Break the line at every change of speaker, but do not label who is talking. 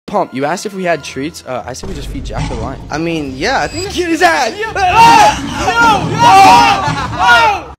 Pump, you asked if we had treats. I said we just feed Jack the lion.
I mean, yeah, I think
Get his ass!